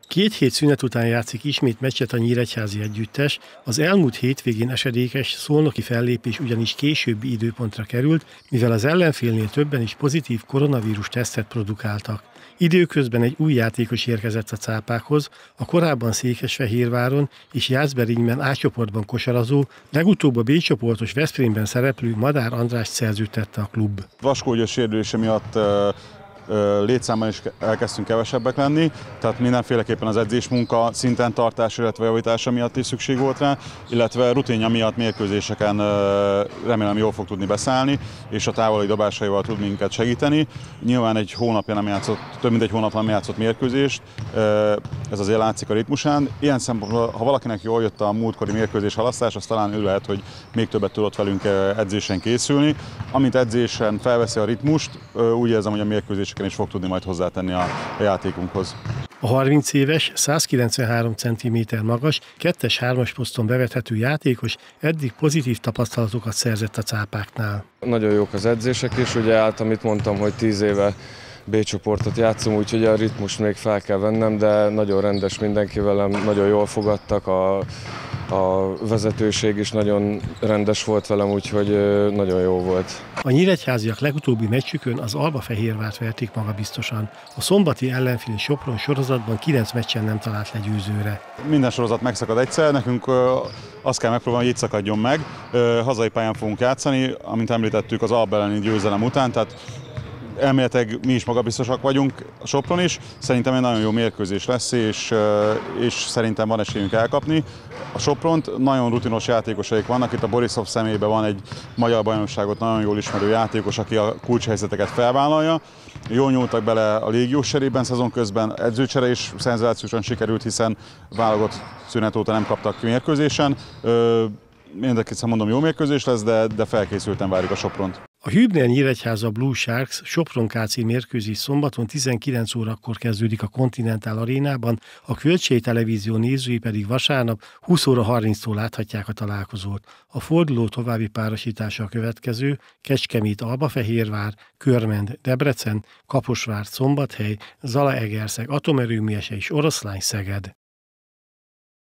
2 hét szünet után játszik ismét meccset a nyíregyházi együttes, az elmúlt hétvégén esedékes szolnoki fellépés ugyanis későbbi időpontra került, mivel az ellenfélnél többen is pozitív koronavírus tesztet produkáltak. Időközben egy új játékos érkezett a cápákhoz, a korábban Székesfehérváron és Jászberényben A csoportban kosarazó, legutóbb a B csoportos Veszprémben szereplő Madár Andrást szerződtette a klub. Vaskógyőr sérülése miatt létszámban is elkezdtünk kevesebbek lenni, tehát mindenféleképpen az edzésmunka szinten tartása, illetve javítása miatt is szükség volt rá, illetve rutinja miatt mérkőzéseken remélem jól fog tudni beszállni, és a távoli dobásaival tud minket segíteni. Nyilván egy hónapja nem játszott, több mint egy hónap nem játszott mérkőzést, ez azért látszik a ritmusán. Ilyen szempontból, ha valakinek jól jött a múltkori mérkőzés halasztás, az talán ő lehet, hogy még többet tudott velünk edzésen készülni. Amint edzésen felveszi a ritmust, úgy érzem, hogy a mérkőzéseken is fog tudni majd hozzátenni a játékunkhoz. A 30 éves, 193 cm magas, 2-3-as poszton bevethető játékos eddig pozitív tapasztalatokat szerzett a cápáknál. Nagyon jók az edzések is, ugye amit mondtam, hogy 10 éve B csoportot játszom, úgyhogy a ritmust még fel kell vennem, de nagyon rendes mindenki velem, nagyon jól fogadtak, a vezetőség is nagyon rendes volt velem, úgyhogy nagyon jó volt. A nyíregyháziak legutóbbi meccsükön az Albafehérvárt verték magabiztosan. A szombati ellenfél Sopron sorozatban 9 meccsen nem talált legyőzőre. Minden sorozat megszakad egyszer, nekünk azt kell megpróbálni, hogy itt szakadjon meg. Hazai pályán fogunk játszani, amint említettük az Alba elleni győzelem után, tehát elméletileg mi is magabiztosak vagyunk, a Sopron is. Szerintem egy nagyon jó mérkőzés lesz, és szerintem van esélyünk elkapni. A Sopront nagyon rutinos játékosaik vannak, itt a Borisov személyében van egy magyar bajnokságot nagyon jól ismerő játékos, aki a kulcshelyzeteket felvállalja. Jól nyúltak bele a légiós serében szezon közben, edzőcsere is szenzációsan sikerült, hiszen válogatott szünet óta nem kaptak mérkőzésen. Mindenképpen mondom, jó mérkőzés lesz, de felkészülten várjuk a Sopront. A Hübner Nyíregyháza Blue Sharks Sopron KC mérkőzés szombaton 19 órakor kezdődik a Continental Arénában, a Kölcsei Televízió nézői pedig vasárnap 20 óra 30-tól láthatják a találkozót. A forduló további párosítása a következő: Kecskemét Albafehérvár, Körmend Debrecen, Kaposvár Szombathely, Zalaegerszeg Atomerőműese és Oroszlány Szeged.